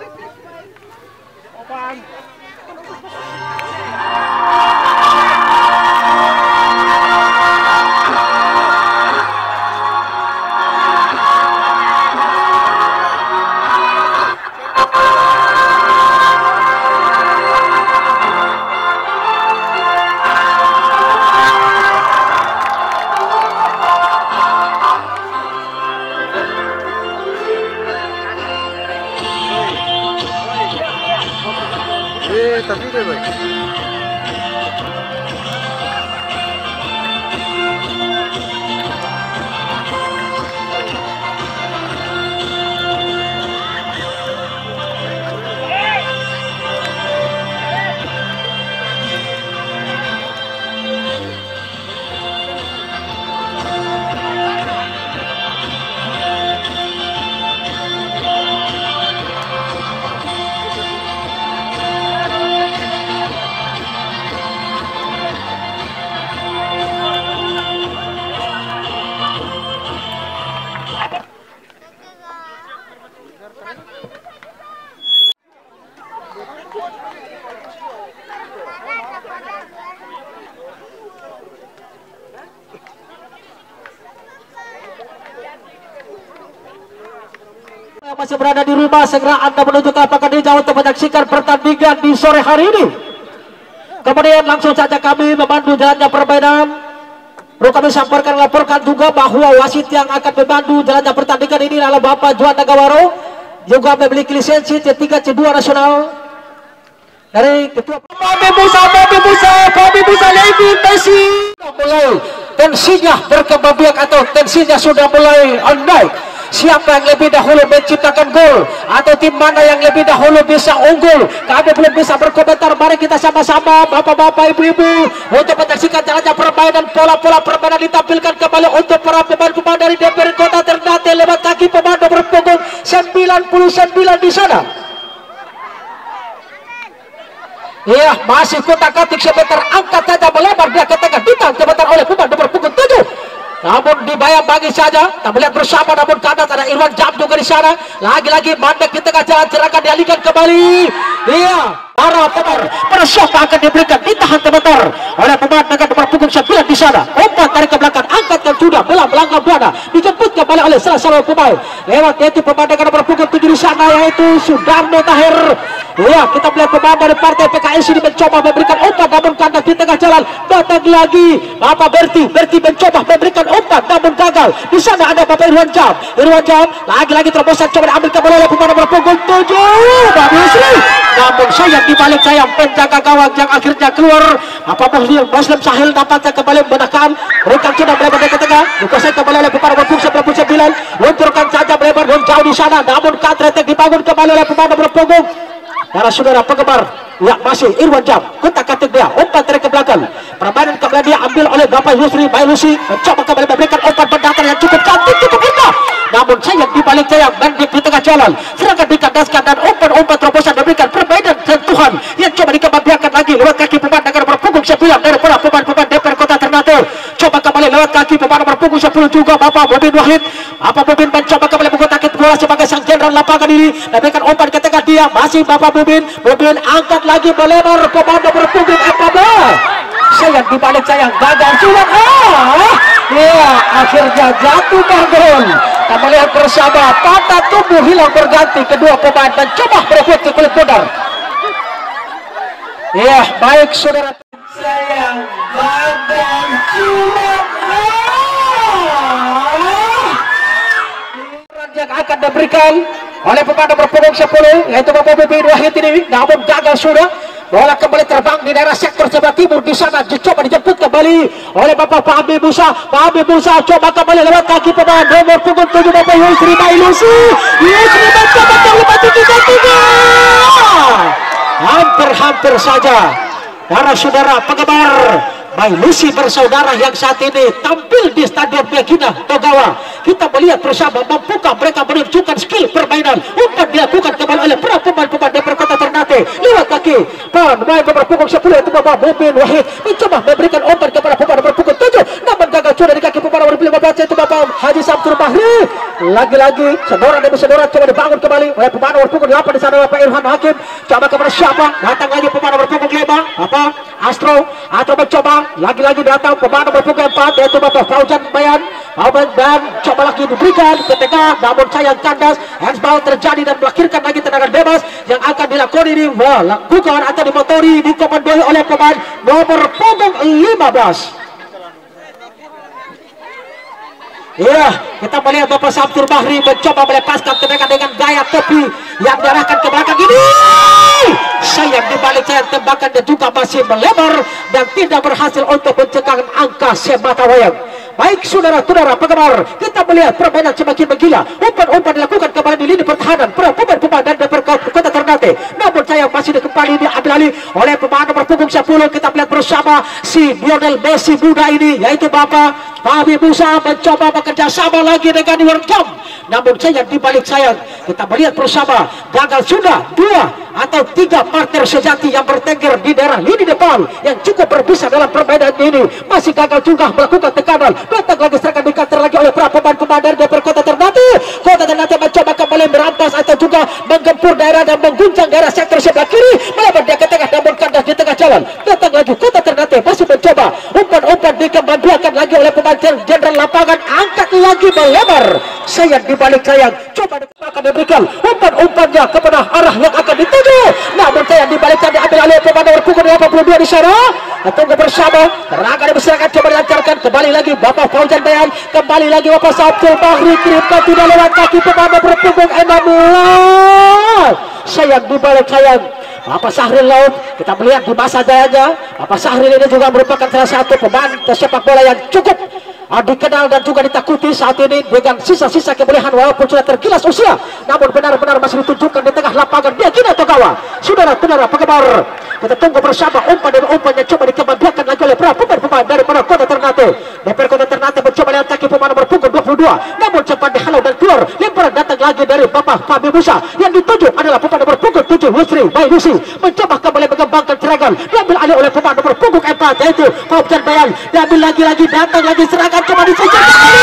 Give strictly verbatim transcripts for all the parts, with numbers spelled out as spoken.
Tapi deh, boy. Masih berada di rumah, segera Anda menuju ke lapangan hijau untuk menyaksikan pertandingan di sore hari ini. Kemudian langsung saja kami memandu jalannya permainan. Perlu kami sampaikan, laporkan juga bahwa wasit yang akan memandu jalannya pertandingan ini adalah Bapak Juan Nagawaro, juga memiliki lisensi C tiga C dua nasional dari ketua Fabi Musa, Fabi Musa, Fabi Musa Levi Messi. Mulai tensinya berkembang biak atau tensinya sudah mulai on naik. Siapa yang lebih dahulu menciptakan gol atau tim mana yang lebih dahulu bisa unggul, kami belum bisa berkomentar. Mari kita sama-sama bapak-bapak, ibu-ibu, untuk menyaksikan jalannya permainan, pola-pola permainan ditampilkan kembali untuk para pemain-pemain dari D P R Kota Ternate lewat kaki pemandu berpunggung sembilan puluh sembilan di sana. Iya, masih kotak-katik sebentar, angkat saja melebar dia ke tengah, ditang sebentar oleh pemandu berpunggung tujuh. Namun dibayang-bangi saja, tak melihat bersama, namun kanan ada Irwan Jam juga di sana. Lagi-lagi mandek di tengah jalan, serangan dialihkan kembali. Iya, para pemain persiap akan diberikan, ditahan sebentar oleh pemain dengan nomor punggung sembilan di sana. Umpan tarik ke belakang, angkatkan sudah, belah belakang buana, dijemput kembali oleh salah satu pemain. Lewat yaitu pemain dengan nomor punggung tujuh di sana, yaitu Sudarno Tahir. Iya, kita melihat pemain dari partai P K S ini mencoba memberikan umpan, namun kandas di tengah jalan. Datang lagi Bapak Berti, Berti mencoba memberikan umpan, namun gagal. Di sana ada Bapak Irwan Jam, Irwan Jam lagi-lagi terobosan coba diambil kembali oleh pemain nomor punggung tujuh, Bapak Yusri. Namun sayang di balik sayang penjaga gawang yang akhirnya keluar. Bapak Muslim, Muslim Sahil dapatnya kembali membenarkan. Berikan sudah melebar ke tengah, dikuasai kembali oleh pemain nomor punggung sembilan puluh sembilan. Lunturkan saja melebar dan jauh di sana, namun counter-attack dibangun kembali oleh pemain nomor punggung. Para saudara penggemar, ya masih Irwan Jam, kotak-katik dia, umpan tarik ke belakang. Permainan kembali dia ambil oleh Bapak Yusri, Bayi Lucy mencoba kembali memberikan umpan pendatar yang cukup cantik, cukup indah. Namun sayang di balik sayang, Mendik di tengah jalan, serangan dikandaskan dan umpan-umpan terobosan memberikan permainan sentuhan yang coba dikembangbiakan lagi lewat kaki pemain dengan nomor punggung sembilan dari para pemain-pemain D P R Kota Ternate. Coba kembali lewat kaki pemain nomor punggung sepuluh juga Bapak Bobin Wahid. Bapak Bobin mencoba kembali mengotak bola sebagai sang jenderal lapangan ini, memberikan umpan ke tengah dia, masih Bapak Bobin. Bobin angkat lagi melebar pemain nomor punggung empat belas. Sayang di balik sayang, gagal sudah. Ah, ya akhirnya jatuh gol. Kita melihat bersama tata tubuh hilang berganti, kedua pemain mencoba berebut ke kulit bundar. Ya baik saudara, sayang gagal sudah. Yang akan diberikan oleh pemain nomor punggung sepuluh yaitu Bapak Bobin Wahid ini, namun gagal sudah. Bola kembali terbang di daerah sektor sebelah timur di sana, dicoba dijemput kembali oleh Bapak Fahmi Musa. Fahmi Musa coba kembali lewat kaki pemain nomor punggung tujuh Bapak Yusri Bailusi. Yusri mencoba terlibat tujuh tiga. Hampir-hampir saja para saudara penggemar Bailusi bersaudara yang saat ini tampil di Stadion Begina Togawa. Kita melihat bersama mampukah mereka menunjukkan skill permainan. Umpan dilakukan kembali oleh para pemain-pemain D P R Kota Ternate lewat kaki pemain nomor punggung sepuluh itu Bapak Bobin Wahid mencoba memberikan umpan kepada pemain nomor punggung tujuh, namun gagal sudah di kaki pemain nomor lima belas itu Bapak Haji Samsul Bahri. Lagi-lagi Sedora demi Sedora coba dibangun kembali oleh pemain nomor punggung delapan di sana Bapak Irfan Hakim. Coba kepada siapa? Datang lagi pemain nomor punggung lima apa? Astro atau mencoba lagi-lagi datang pemain nomor punggung empat yaitu Bapak Fauzan Bayan. Fauzan dan coba lagi diberikan ke tengah, namun sayang kandas. Handsball terjadi dan melahirkan lagi tendangan bebas yang akan dilakukan ini lakukan atau dimotori dikomandoi oleh pemain nomor punggung lima belas. Ya, kita melihat Bapak Samsul Bahri mencoba melepaskan tendangan dengan gaya tepi yang diarahkan ke belakang ini. Sayang dibalik saya tembakan dan juga masih melebar dan tidak berhasil untuk mencegah angka semata wayang. Baik saudara-saudara penggemar, kita melihat permainan semakin menggila. Umpan-umpan dilakukan kembali di lini pertahanan para pemain-pemain dan Kota Ternate. Namun sayang masih kembali diambil alih oleh pemain nomor punggung sepuluh. Kita melihat bersama si Lionel Messi muda ini yaitu Bapak Fahmi Musa mencoba bekerja sama lagi dengan Iwan Jam. Namun sayang dibalik sayang kita melihat bersama gagal sudah dua atau tiga partner sejati yang bertengger di daerah lini depan yang cukup berbisa dalam permainan ini. Masih gagal juga melakukan tekanan. Datang lagi serangan dikater lagi oleh para pemain-pemain dari Kota Ternate. Kota Ternate mencoba kembali merampas atau juga menggempur daerah dan mengguncang daerah sektor sebelah kiri. Melebar dia ke tengah namun kandas di tengah jalan. Datang lagi Kota Ternate masih mencoba umpan-umpan dikembangkan lagi oleh pemain jenderal lapangan. Angkat lagi melebar. Sayang dibalik sayang. Coba akan diberikan umpan-umpannya kepada arah yang akan dituju. Namun sayang dibalik sayang diambil oleh pemain nomor punggung delapan puluh dua di sana. Tunggu bersama. Terangan diserahkan coba dilancarkan kembali lagi Bapak Fauzan Bayan. Kembali lagi Bapak Samsul Bahri kirimkan tidak lewat kaki pemain nomor punggung enam belas. Sayang dibalik sayang. Bapak Sahril Laut kita melihat di masa jayanya Bapak Sahril ini juga merupakan salah satu pemain sepak bola yang cukup uh, dikenal dan juga ditakuti saat ini dengan sisa-sisa kebolehan walaupun sudah tergilas usia, namun benar-benar masih ditunjukkan di tengah lapangan. Dia kini atau kawan saudara-saudara penggemar, kita tunggu bersama umpan dan umpan yang coba dikembangkan lagi oleh para pemain-pemain dari mana Kota Ternate. D P R Kota Ternate mencoba lihat kaki pemain nomor punggung dua puluh dua, namun cepat dihalau dan keluar. Lemparan datang lagi dari Bapak Fahmi Musa yang dituju adalah pemain nomor punggung tujuh Yusri Bayusi. Mencoba kembali mengembangkan serangan, diambil alih oleh pemain nomor punggung empat yaitu Fauzan Bayan. Diambil lagi-lagi, datang lagi serangan, coba dikejar.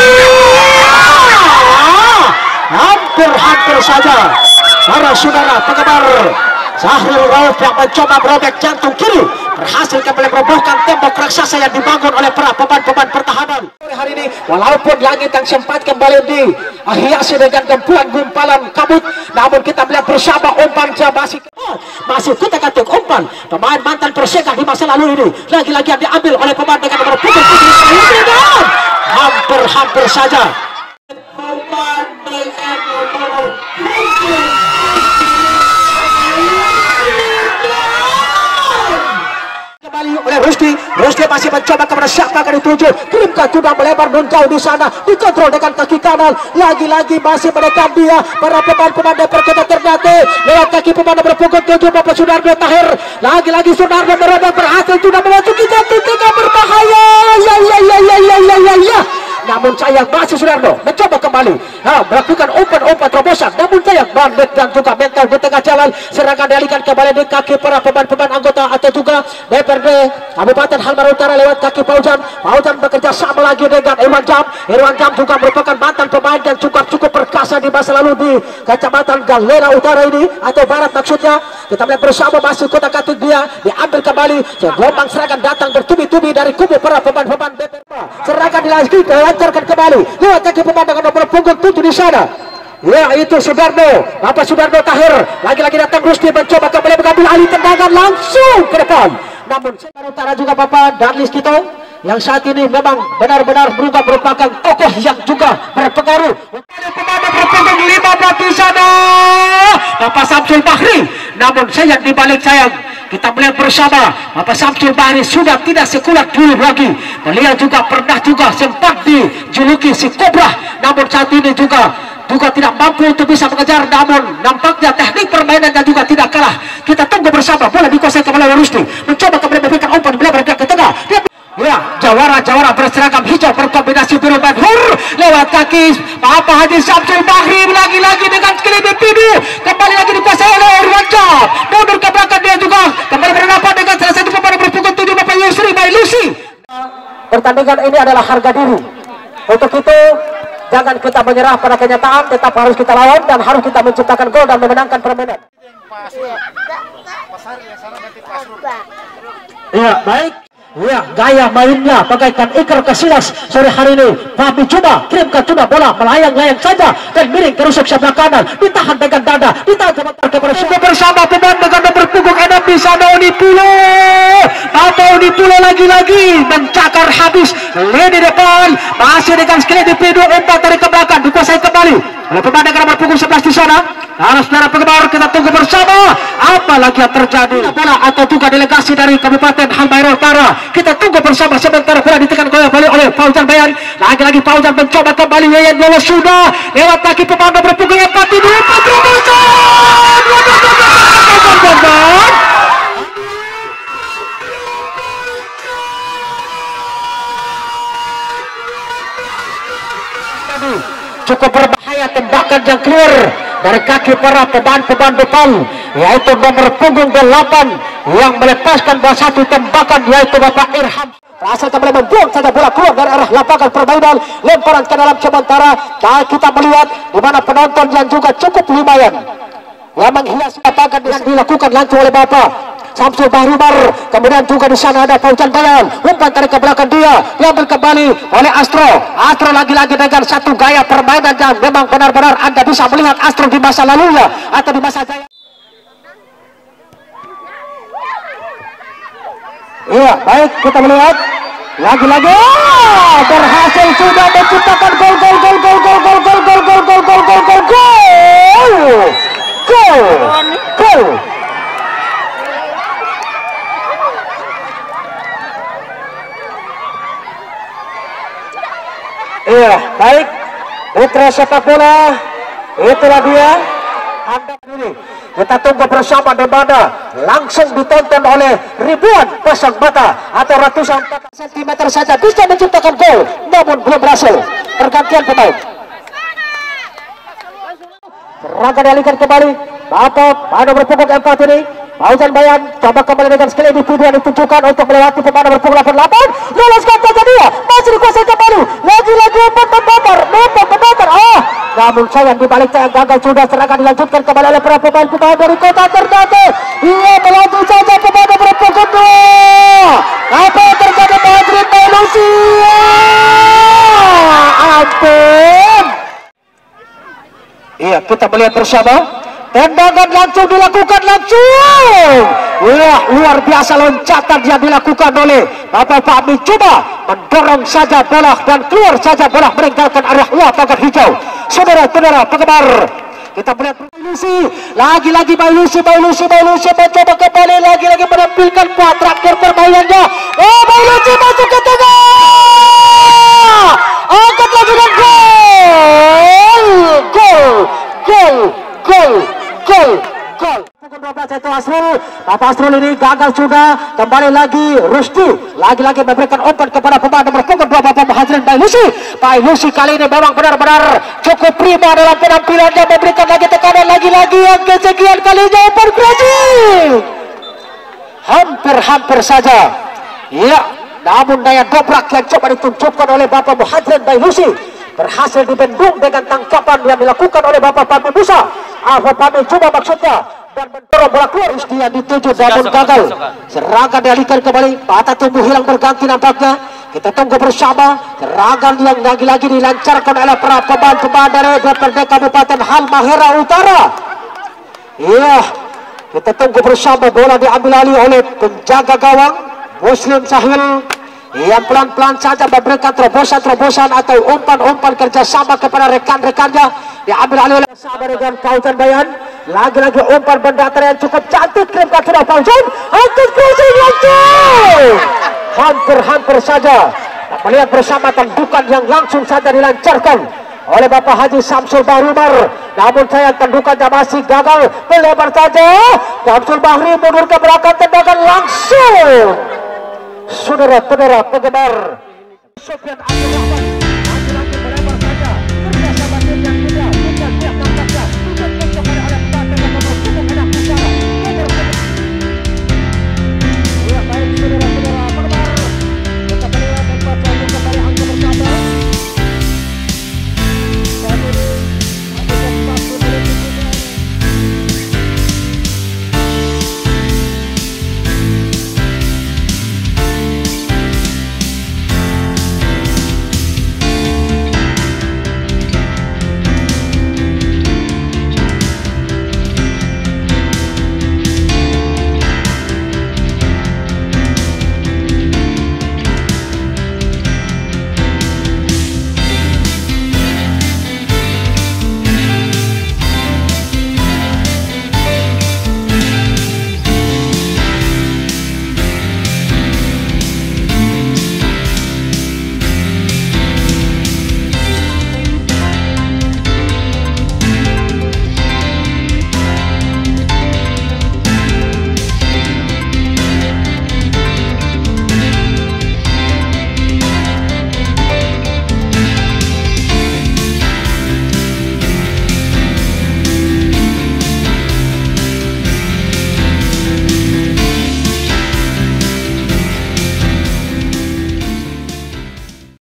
Hampir-hampir saja para saudara penggemar. Sahril Rauf yang mencoba merobek jantung kiri berhasil kembali merobohkan tembok raksasa yang dibangun oleh para pemain-pemain pertahanan. Hari ini walaupun langit yang sempat kembali dihiasi dengan gempuran gumpalan kabut, namun kita melihat bersama umpan masih masih kita katuk umpan pemain mantan Persega di masa lalu ini lagi-lagi yang diambil oleh pemain dengan nomor punggung putih dan hampir-hampir saja pemain dengan nomor oleh Rusdi. Rusdi masih mencoba kepada siapa akan dituju, kirimkan sudah melebar dan jauh di sana, dikontrol dengan kaki kanan. Lagi-lagi masih menekan dia para pemain-pemain dari Kota Ternate lewat kaki pemain nomor punggung tujuh Bapak Sudarno Tahir. Lagi-lagi Sudarno merobek berhasil sudah memasuki jatuh tiga berbahaya. Ya ya ya ya ya ya ya ya. Namun sayang masih Sudarno mencoba kembali ha, melakukan umpan-umpan terobosan, namun sayang bandit dan juga mental di tengah jalan. Serangan dialihkan kembali di kaki para pemain-pemain anggota atau juga D P R D Kabupaten Halmahera Utara lewat kaki Fauzan. Fauzan bekerja sama lagi dengan Irwan Jam. Irwan Jam juga merupakan mantan pemain dan juga cukup perkasa di masa lalu di Kecamatan Galera Utara ini atau Barat maksudnya. Kita melihat bersama masih kota katik dia diambil kembali. Gelombang serangan datang bertubi-tubi dari kubu para pemain-pemain D P R. Serangan dilanjutkan dilancarkan kembali lewat kaki pemain dengan nomor punggung tujuh di sana. Ya itu Sudarno, Bapak Sudarno Tahir. Lagi-lagi datang Rusdi mencoba kembali mengambil alih tendangan langsung ke depan. Namun Sebar Utara juga Bapak Darlis Kito yang saat ini memang benar-benar berubah merupakan tokoh yang juga berpengaruh. Pemain berpunggung lima belas di sana Bapak Samsul Bahri. Namun sayang dibalik sayang kita melihat bersama Bapak Samsul Bahri sudah tidak sekuat dulu lagi. Beliau juga pernah juga sempat dijuluki si Kobra, namun saat ini juga juga tidak mampu untuk bisa mengejar, namun nampaknya teknik permainannya juga tidak kalah. Kita tunggu bersama bola dikuasai kembali oleh Rusdi, mencoba kembali memberikan umpan beliau bergerak ke tengah. Dia, ya jawara-jawara berseragam hijau berkombinasi biru dan hur lewat kaki Bapak Haji Samsul Bahri. Lagi-lagi dengan skill individu kembali lagi dikuasai oleh Irwan Jam, mundur ke belakang dia juga kembali berhadapan dengan salah satu pemain berpunggung tujuh Bapak Yusri Baylusi. Pertandingan ini adalah harga diri Untuk itu jangan kita menyerah pada kenyataan, tetap harus kita lawan dan harus kita menciptakan gol dan memenangkan permainan. Iya, baik. Ya, gaya mainnya bagaikan Iker Casillas sore hari ini. Fahmi coba kirimkan coba bola melayang-layang saja dan miring ke rusuk sebelah kanan, ditahan dengan dada, ditahan sebentar kepada Sugo bersama pemain dengan nomor punggung enam di sana Unipulo. Apa Unipulo lagi-lagi mencakar habis lini depan, masih dengan skill di P dua empat dari ke belakang, dikuasai kembali oleh pemain dengan nomor punggung sebelas di sana. Harus saudara penggemar, kita tunggu bersama apa lagi yang terjadi. Bola atau juga delegasi dari Kabupaten Halmahera Utara. Kita tunggu bersama sebentar bola ditekan kembali oleh Fauzan Bayan. Lagi-lagi Fauzan mencoba kembali, Yayan lolos sudah lewat kaki pemain nomor punggung empat ini. Patro cukup berbahaya tembakan yang keluar dari kaki para pemain-pemain depan, yaitu nomor punggung delapan yang melepaskan bola satu tembakan, yaitu Bapak Irham. Rasa kembali membuang saja bola keluar dari arah lapangan permainan, lemparan ke dalam sementara. Dan kita melihat di mana penonton yang juga cukup lumayan yang menghias lapangan yang dilakukan langsung oleh Bapak Samsul Bahribar. Kemudian juga di sana ada Fauzan Bayan, umpan tarik ke belakang dia, diambil kembali oleh Astro. Astro lagi-lagi dengan satu gaya permainan yang memang benar-benar Anda bisa melihat Astro di masa lalunya atau di masa jaya. Iya, baik, kita melihat lagi-lagi oh, berhasil sudah menciptakan gol gol gol gol gol gol gol gol gol gol gol gol gol gol gol gol. Iya, baik, putra sepak bola itulah dia. Anda ini kita tunggu bersama di mana langsung ditonton oleh ribuan pasang mata atau ratusan sentimeter saja bisa menciptakan gol, namun belum berhasil. Pergantian pemain. Serangan dialihkan kembali. Bapak pada berpunggung empat ini. Fauzan Bayan coba kembali dengan skill individu yang ditunjukkan untuk melewati pemain berpunggung delapan delapan. Loloskan saja dia, masih dikuasai kembali. Lagi-lagi umpan membatar, umpan membatar. Ah, namun sayang di balik yang gagal sudah. Serangan dilanjutkan kembali oleh para pemain-pemain dari Kota Ternate. Ia melaju saja pemain berpunggung dua. Apa yang terjadi Madrid Melusi? Ampun. Iya, kita melihat bersama. Tendangan langsung dilakukan langsung. Wah, luar biasa loncatan yang dilakukan oleh Bapak Fahmi. Coba mendorong saja bola dan keluar saja bola meninggalkan area lapangan hijau. Saudara-saudara penggemar, kita melihat Lucy, lagi-lagi Lucy, Lucy, Lucy mencoba kembali lagi-lagi menampilkan kuat terakhir permainannya. Oh, Lucy masuk ke tengah. Angkat lagi dan gol, gol, gol, gol. Gol, gol. Pukul dua belas itu Asrul. Bapak Asrul ini gagal sudah. Kembali lagi Rusdi. Lagi-lagi memberikan umpan kepada pemain nomor punggung dua Bapak Muhajirin Bailusi. Bailusi kali ini memang benar-benar cukup prima dalam penampilannya, memberikan lagi tekanan lagi-lagi yang kesekian kalinya umpan Brazil. Hampir-hampir saja. Ya, namun daya dobrak yang coba ditunjukkan oleh Bapak Muhajirin Bailusi berhasil dibendung dengan tangkapan yang dilakukan oleh Bapak Fahmi Musa. Apa Fahmi coba maksudnya dan mendorong bola keluar. Dia dituju namun gagal. Serangan dialihkan kembali, patah tumbuh hilang berganti nampaknya. Kita tunggu bersama serangan yang lagi-lagi dilancarkan oleh para pemain-pemain dari D P R D Kabupaten Halmahera Utara. Iya, kita tunggu bersama bola diambil alih oleh penjaga gawang Muslim Sahil yang pelan-pelan saja memberikan terobosan-terobosan atau umpan-umpan kerjasama kepada rekan-rekannya. Diambil alih oleh sahabat dengan Fauzan Bayan. Lagi-lagi umpan bendatar yang cukup cantik kirimkan sudah Fauzan. Angkat crossing langsung. Hampir-hampir saja melihat bersama tendukan yang langsung saja dilancarkan oleh Bapak Haji Samsul Bahribar. Namun saya tendukannya masih gagal, melebar saja. Samsul Bahri mundur ke belakang, tendangan langsung. Saudara-saudara penggemar Sofyan Abdul Rahman.